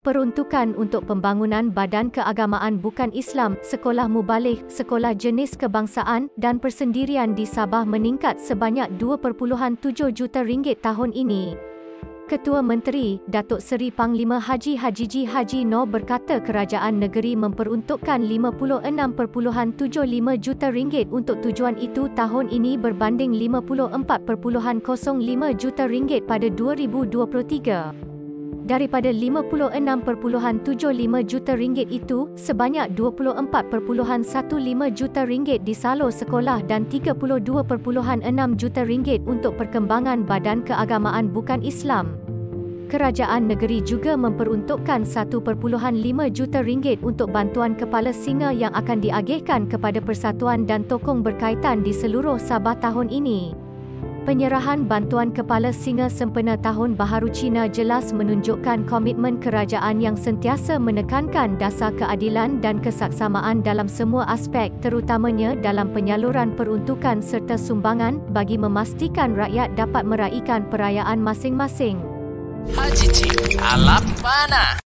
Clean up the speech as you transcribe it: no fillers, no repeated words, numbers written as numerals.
Peruntukan untuk pembangunan badan keagamaan bukan Islam, sekolah mubalik, sekolah jenis kebangsaan dan persendirian di Sabah meningkat sebanyak 2.7 juta ringgit tahun ini. Ketua Menteri, Datuk Seri Panglima Haji Hajiji Haji Noor berkata kerajaan negeri memperuntukkan 56.75 juta ringgit untuk tujuan itu tahun ini berbanding 54.05 juta ringgit pada 2023. Daripada 56.75 juta ringgit itu, sebanyak 24.15 juta ringgit disalur sekolah dan 32.6 juta ringgit untuk perkembangan badan keagamaan bukan Islam. Kerajaan negeri juga memperuntukkan 1.5 juta ringgit untuk bantuan kepala singa yang akan diagihkan kepada persatuan dan tokong berkaitan di seluruh Sabah tahun ini. Penyerahan bantuan kepala singa sempena Tahun Baharu Cina jelas menunjukkan komitmen kerajaan yang sentiasa menekankan dasar keadilan dan kesaksamaan dalam semua aspek, terutamanya dalam penyaluran peruntukan serta sumbangan bagi memastikan rakyat dapat meraihkan perayaan masing-masing. Haji Cik, alam mana?